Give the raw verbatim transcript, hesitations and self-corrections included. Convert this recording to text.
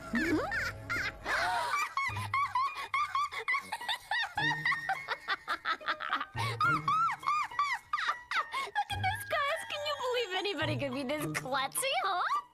Look at this, guys. Can you believe anybody could be this klutzy, huh?